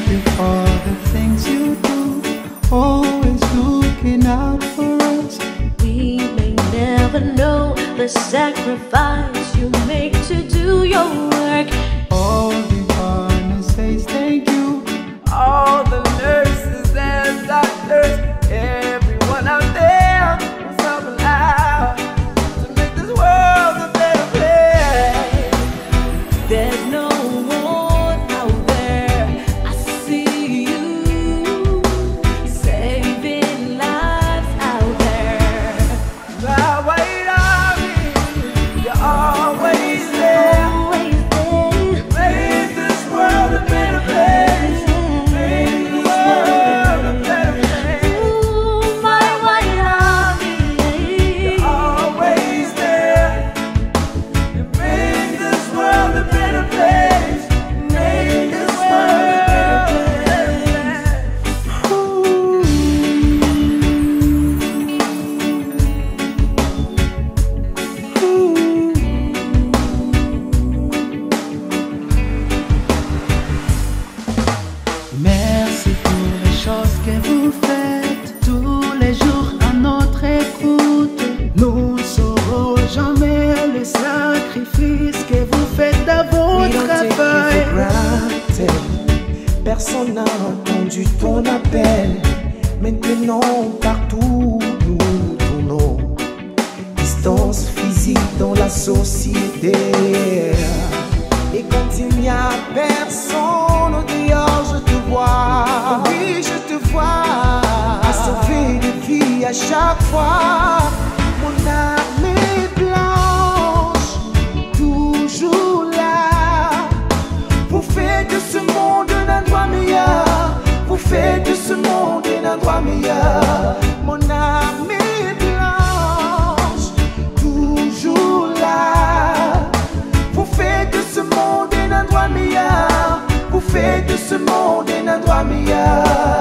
you for the things you do, always looking out for us. We may never know the sacrifice you make to do your work. All we wanna say is thank you. All the nurses and doctors, everyone out there who's helping out to make this world a better place. There's no one out there. I see you saving lives out there. The White Army, you're always there. Always there. You made this world a better place. Made this world a better place. Ooh, my White Army. You're always there. You made this world a better place. Made this world a better place. Merci pour les choses que vous faites tous les jours à notre écoute. Nous ne saurons jamais le sacrifice que vous faites dans We votre don't take you travail. for granted. Personne n'a entendu ton appel. Maintenant, partout nous tournons. Distance physique dans la société. Et quand il n'y a personne au dehors, je te vois. Oui, je te vois. À sauver des vies à chaque fois. Mon armée blanche, toujours là. Vous faites de ce monde un endroit meilleur. Vous faites de ce monde un endroit meilleur. Mon armée blanche, toujours là. Vous faites de ce monde un endroit meilleur. Vous faites de ce monde un endroit meilleur.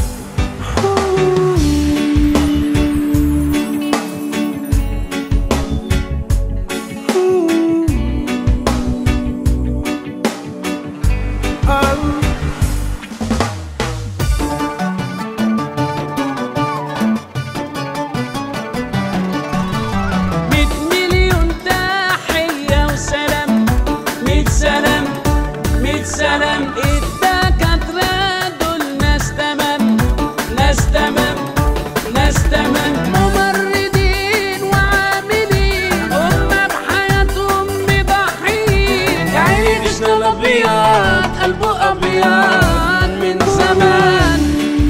سلام الدكاترة دول ناس تمام، ناس تمام، ناس تمام، ممرضين وعاملين هم بحياتهم مضحيين. يا عيني غشنا الأبيض قلبه أبيض من زمان.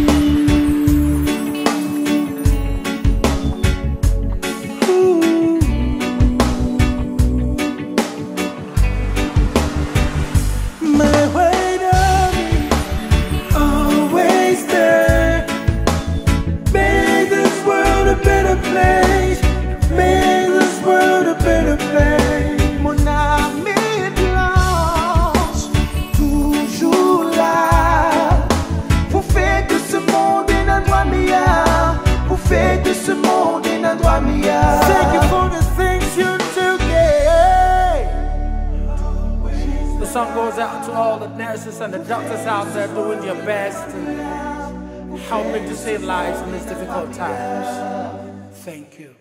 My White Army, always there. Make this world a better place. Make this world a better place. Mon armée blanche, toujours là. Vous faites de ce monde un endroit meilleur. Vous faites de ce monde un endroit meilleur. Thank you for the things you do, yeah. The song goes out to all the nurses and the doctors out there doing your best and helping to save lives in these difficult times. Thank you.